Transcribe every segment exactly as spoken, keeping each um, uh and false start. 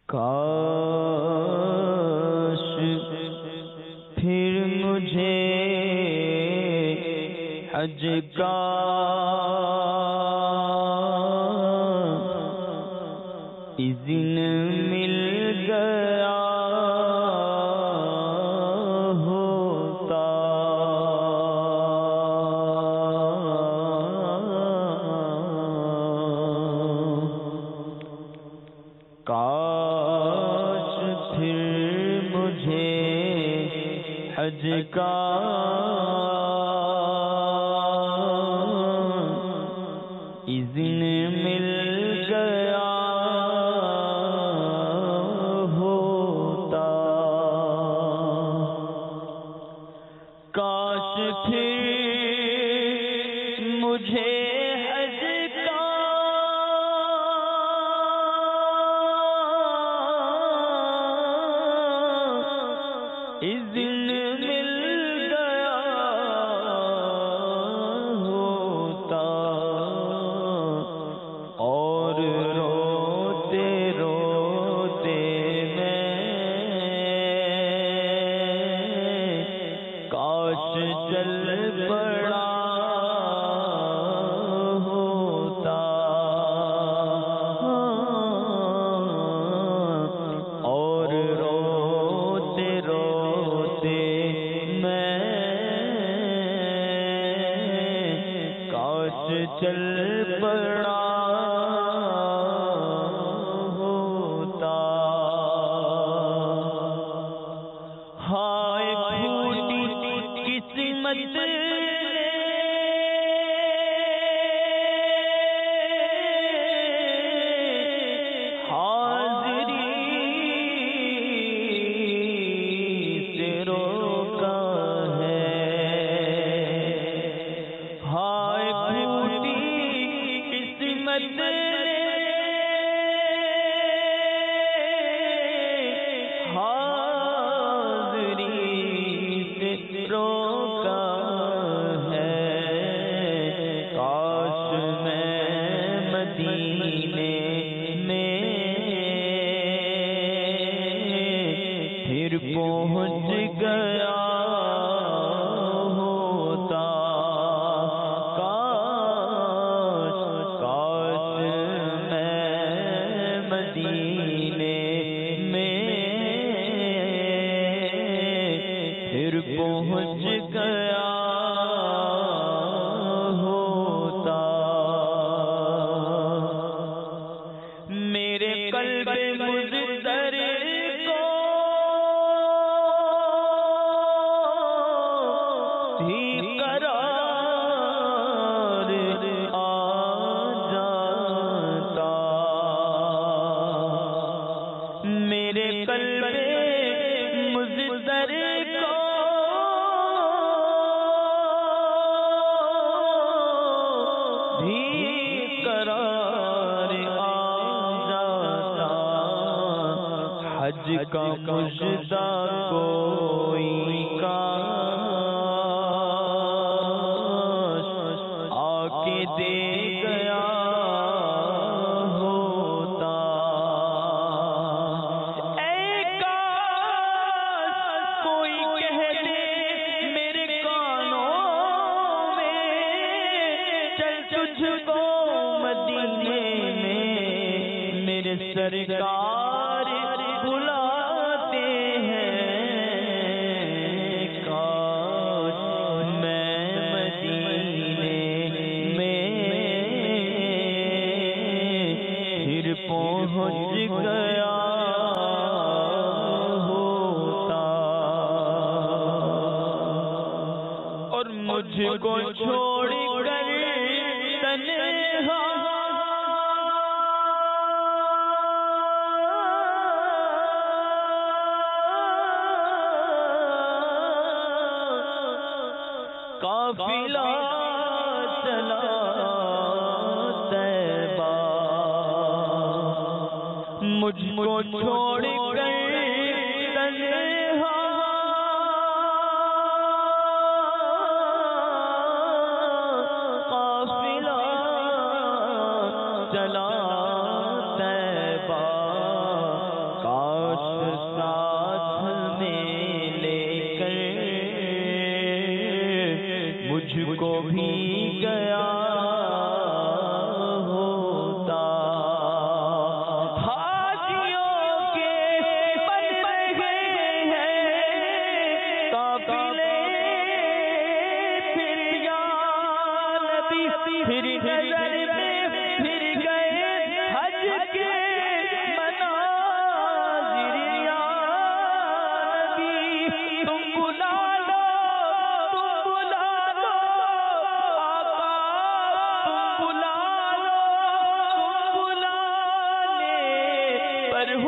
کاش پھر مجھے حج کا اذن مل گیا ہوتا، کاش پھر مجھے حج کا اذن مل گیا ہوتا، کاش پھر مجھے حج کا اذن مل گیا ہوتا، اور روتے روتے میں کاش چل پڑا ہوتا، اور روتے روتے میں کاش چل پڑا ہوتا، ہائے پھوٹی قسمت حاضری سے روکا ہے، ہائے پھوٹی قسمت حاضری سے روکا ہے، کاش میں مدینے میں پھر پہنچ گیا ہوتا، کاش کاش میں مدینے میں پھر پہنچ گیا ہوتا، میرے قلب مضطر کو بھی قرار آ جاتا، میرے قلب مضطر کو بھی قرار آ جاتا، حج کا مجدہ کوئی کاش آ کے دے گیا ہوتا، اے کاش کوئی کہہ دے میرے کانوں میں، چل تجھ کو مدینے میں میرے سرکار بلاتے ہیں، کاش میں مدینے میں پھر پہنچ گیا ہوتا، اور مجھ کو چھوڑ کر تنہا قافلہ چلا طیبہ، مجھ کو چھوڑ کر تنہا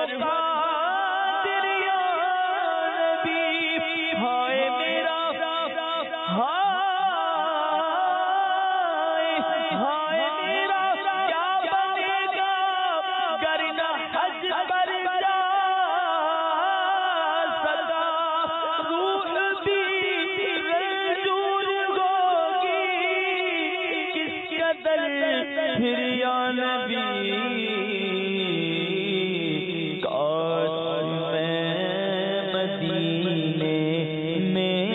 قادر یا نبی، ہائے میرا ہائے ہائے میرا کیا بنے گا گر نہ حج پر جا سکا، روح بھی رنجور ہوگی کس قدر پھر یا نبی، کاش میں مدینے میں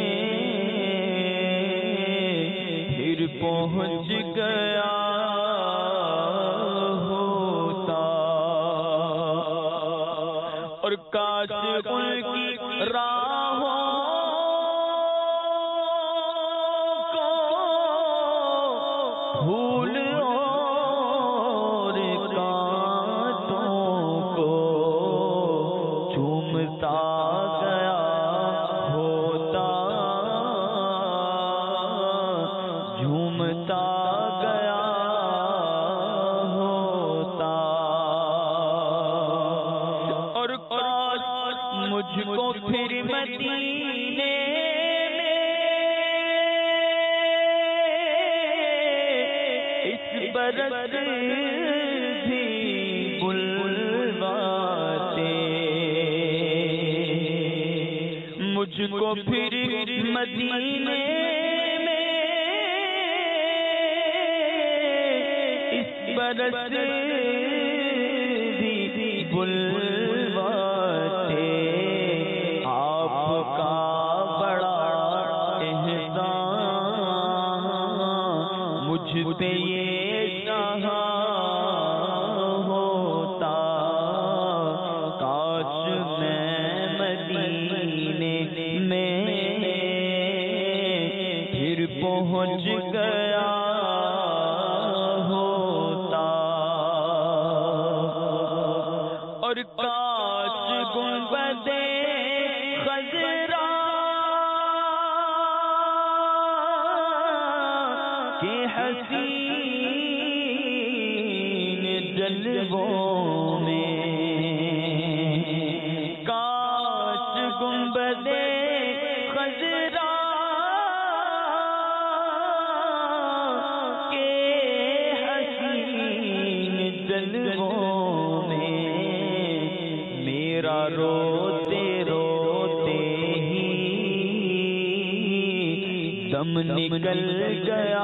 پھر پہنچ گیا ہوتا، اور کاش ان کی راہوں کو پھول اور کانٹوں کو چومتا گیا ہوتا، جھومتا گیا ہوتا، اور کاش مجھ کو پھر مدینے میں اس برس بھی بلواتے، مجھ کو پھر مدینے میں اس برس بھی بلواتے، آپ کا بڑا احسان مجھ پہ یہ کہاں ہوتا، کاش میں مدینے میں پھر پہنچ گیا ہوتا، اور کاش گنبد خضرا کے حسین جلووں میں، کاش گنبد خضرا کے حسین جلووں میں میرا روتے روتے ہی دم نکل گیا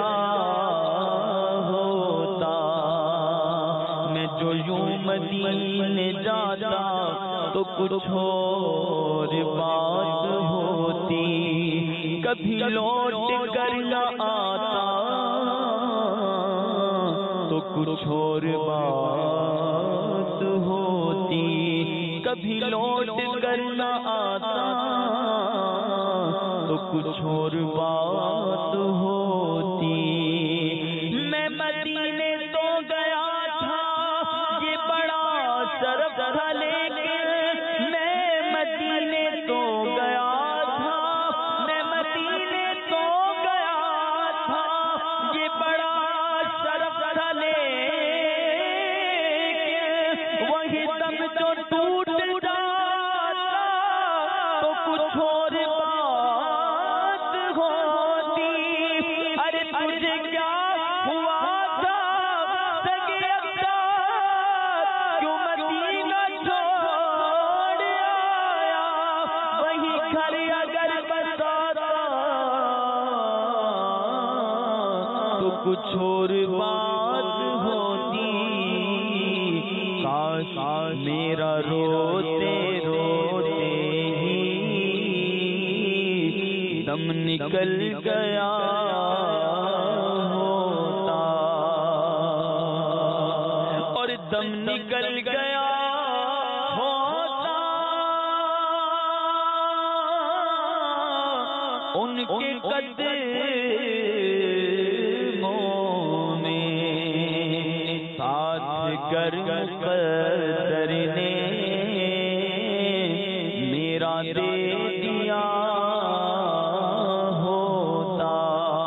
ہوتا، میں جو یوں مدینے جاتا تو کچھ اور بات ہوتی، کبھی لوٹ کر نہ آتا تو کچھ اور بات ہوتی، کبھی لوٹ کر نہ آتا تو کچھ اور بات ہوتی، میں مدینے تو گیا تھا یہ بڑا شرف تھا، لیکن میں مدینے تو گیا تھا، میں مدینے تو گیا تھا یہ بڑا شرف تھا، لیکن وہی دم جو ٹوٹ جاتا تو کچھ اور بات ہوتی، ارے تجھے کیا ہوا تھا سگے اختار، کیوں مدینہ چھوڑ آیا، وہی گھر اگر بساتا تو کچھ اور بات ہوتی، کاش میرا روتے روتے ہی دم نکل گیا ہوتا، اور دم نکل گیا ہوتا ان کے قدموں میں، ساتھ گرم قدر نے میرا دے دیا ہوتا،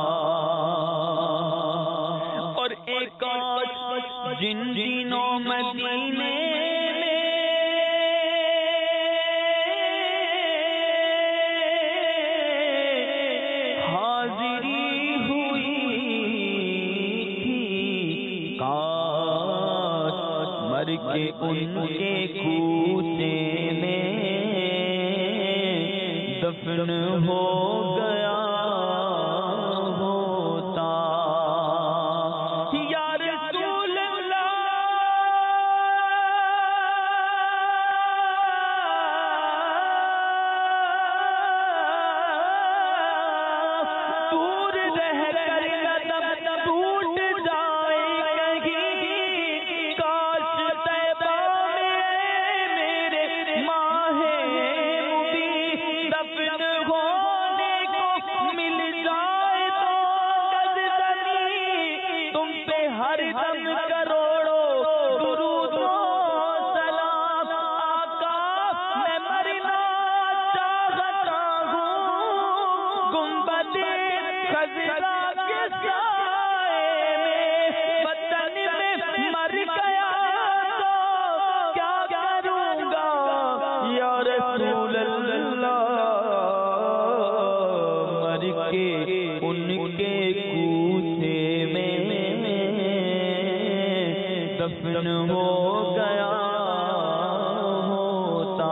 اور ایک کاش جن دنوں مدینے میں ان کے کوچے میں دفن ہو گیا ہوتا یا رسول اللہ دور رہ کر قدم ٹوٹ جائے کہیں کاش طیبہ میں میرے ماہ مبین دفن ہونے کو مل جائے تو قدردانی تم پہ ہر دم کروڑوں درود و سلام آقا میں مرنا چاہتا ہوں گنبد خضرا کے سائے میں وطن میں مر گیا تو کیا کروں گا یا رسول اللہ مر کے ان کے کوچے میں دفن ہو گیا ہوتا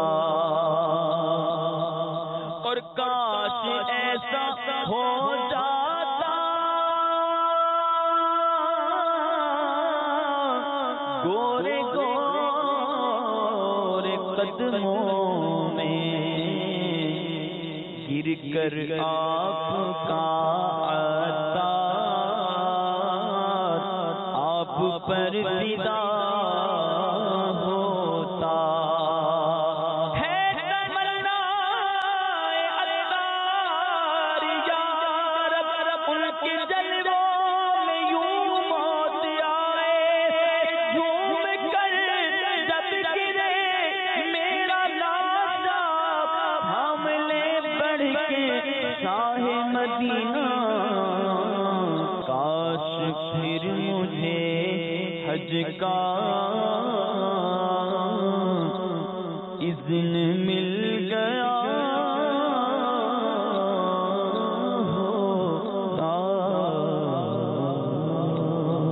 اور کاش ایسا ہو جاتا گورے گورے قدموں میں گر کر آپ کا عطار آپ پر فدا ہوتا ہے تمنا عطار یا رب ان کے جلووں میں یوں موت آئے جھوم کر جب گرے میرا لاشا حملے بڑھ کے شاہ مدینہ کاش پھر مجھے حج کا اذن مل